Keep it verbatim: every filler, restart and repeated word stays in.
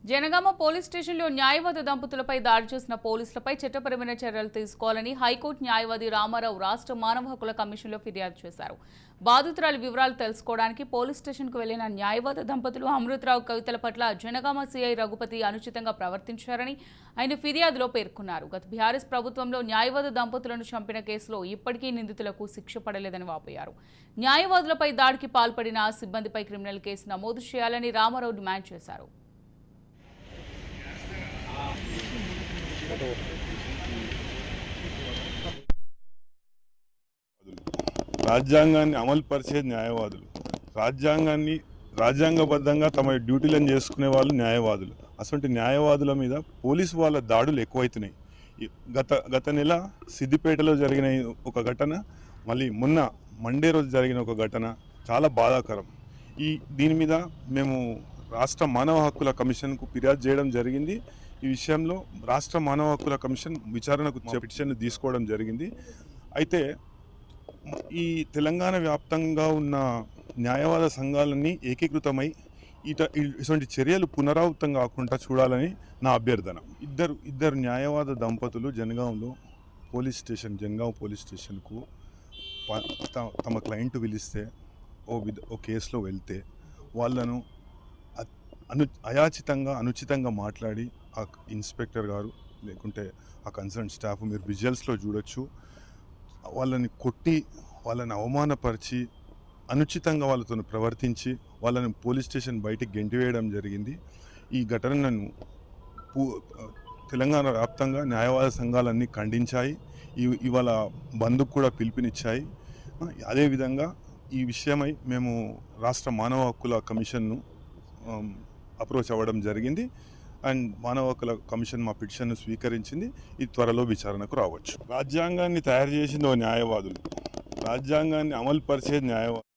Janagama police స్టేషన్లో న్యాయవాది దంపతులపై దాడి చేసిన పోలీసులపై చట్టపరమైన చర్యలు తీసుకోవాలని హైకోర్టు న్యాయవాది రామారావు రాష్ట్ర మానవ హక్కుల కమిషన్లో ఫిర్యాదు చేశారు. బాధితురాలి వివరాలు తెలుసుకోవడానికి పోలీస్ స్టేషన్కు వెళ్లిన న్యాయవాది దంపతులు అమృతరావు కవితల పట్ల జనగామ సీఐ రఘుపతి అనుచితంగా ప్రవర్తించారని ఆయన ఫిర్యాదులో పేర్కొన్నారు. గత బీఆర్ఎస్ ప్రభుత్వంలో న్యాయవాది దంపతులను చంపిన కేసులో ఇప్పటికీ నిందితులకు శిక్ష పడలేదని వాపోయారు. న్యాయవాదులపై దాడికి పాల్పడిన సిబ్బందిపై క్రిమినల్ కేసు నమోదు చేయాలని రామారావు డిమాండ్ చేశారు. రాజ్యాంగాన్ని అమలు పరిచే న్యాయవాదులు, రాజ్యాంగాన్ని రాజ్యాంగబద్ధంగా తమ డ్యూటీలను చేసుకునే వాళ్ళు న్యాయవాదులు. అసలు న్యాయవాదుల మీద పోలీసు వాళ్ళ దాడులు ఎక్కువైతున్నాయి. గత గత నెల సిద్దిపేటలో జరిగిన ఒక ఘటన, మళ్ళీ మొన్న మండే రోజు జరిగిన ఒక ఘటన చాలా బాధాకరం. ఈ దీని మీద మేము రాష్ట్ర మానవ హక్కుల కమిషన్కు ఫిర్యాదు చేయడం జరిగింది. ఈ విషయంలో రాష్ట్ర మానవ హక్కుల కమిషన్ విచారణకు పిటిషన్ తీసుకోవడం జరిగింది. అయితే ఈ తెలంగాణ వ్యాప్తంగా ఉన్న న్యాయవాద సంఘాలన్నీ ఏకీకృతమై ఇట ఇటువంటి చర్యలు పునరావృతం కాకుండా చూడాలని నా అభ్యర్థన. ఇద్దరు ఇద్దరు న్యాయవాద దంపతులు జనగాంలో పోలీస్ స్టేషన్ జనగాం పోలీస్ స్టేషన్కు తమ క్లయింట్ పిలిస్తే ఓ విధ ఓ కేసులో వెళ్తే వాళ్ళను అను అయాచితంగా అనుచితంగా మాట్లాడి ఆ ఇన్స్పెక్టర్ గారు లేకుంటే ఆ కన్సర్న్ స్టాఫ్, మీరు విజువల్స్లో చూడొచ్చు, వాళ్ళని కొట్టి వాళ్ళని అవమానపరిచి అనుచితంగా వాళ్ళతో ప్రవర్తించి వాళ్ళని పోలీస్ స్టేషన్ బయటికి గెంటివేయడం జరిగింది. ఈ ఘటనను తెలంగాణ వ్యాప్తంగా న్యాయవాద సంఘాలన్నీ ఖండించాయి. ఇవాళ బంద్కు కూడా పిలుపునిచ్చాయి. అదేవిధంగా ఈ విషయమై మేము రాష్ట్ర మానవ హక్కుల కమిషన్ను అప్రోచ్ అవ్వడం జరిగింది. అండ్ మానవ హక్కుల కమిషన్ మా పిటిషన్ను స్వీకరించింది. ఇది త్వరలో విచారణకు రావచ్చు. రాజ్యాంగాన్ని తయారు చేసింది ఓ న్యాయవాదులు, రాజ్యాంగాన్ని అమలు పరిచే న్యాయవాదులు.